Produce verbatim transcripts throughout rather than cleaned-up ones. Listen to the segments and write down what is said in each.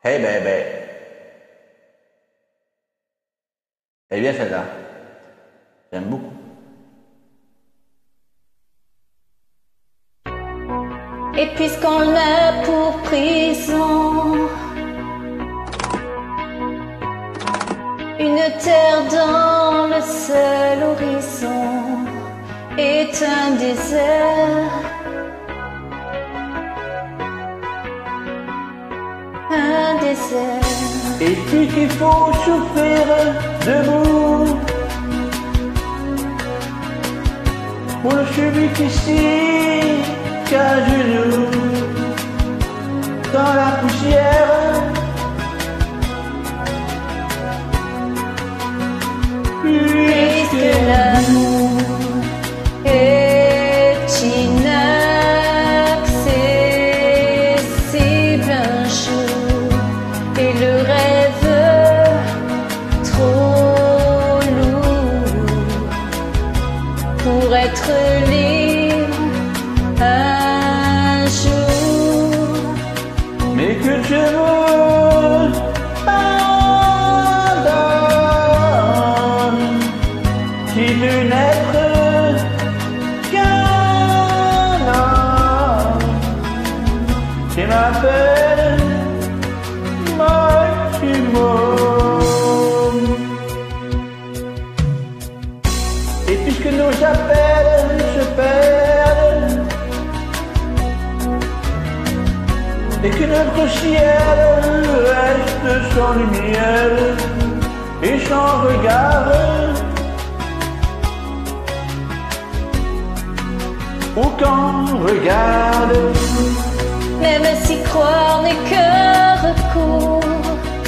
Hey bébé. Elle est bien celle-là. J'aime beaucoup. Et puisqu'on a pour prison une terre dans le seul horizon est un désert, un désert. Et puis qu'il faut souffrir debout pour le celui qui s'y qu'à genoux dans la poussière, puisque l'amour est inaccessible un jour et le rêve trop lourd pour être libre un jour, mais que je me pardonne si de n'être qu'un homme, c'est ma peine maximum. Et puisque nos appels se perdent et que notre ciel reste sans lumière et sans regard, aucun regard, même si croire n'est qu'un recours,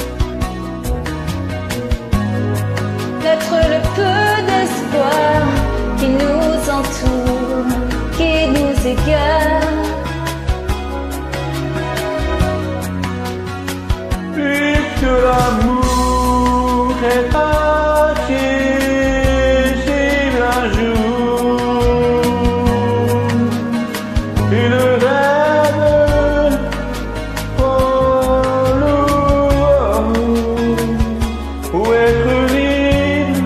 d'être le peu d'espoir qui nous entoure, qui nous égare. Puisque l'amour est accessible un jour et le rêve trop lourd pour être libre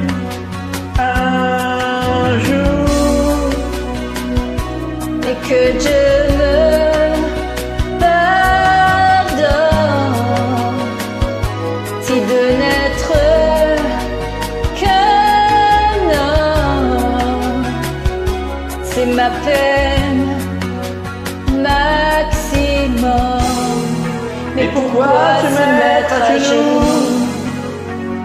un jour, Et que Dieu me pardonne si de n'être qu'un homme, c'est ma peine maximum. mais pourquoi se mettre à genoux?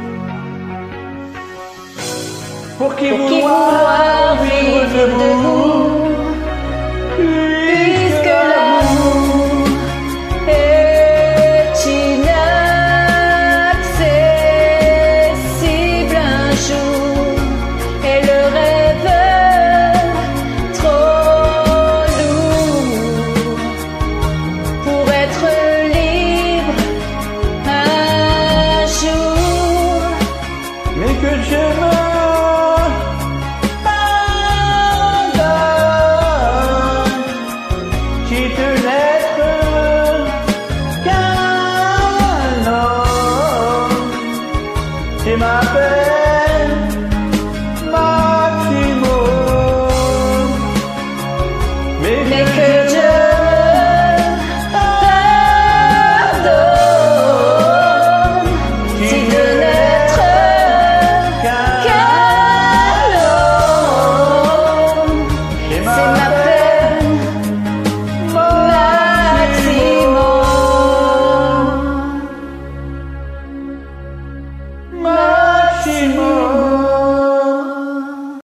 Pour qui Pour qui vouloir vouloir vivre vivre debout?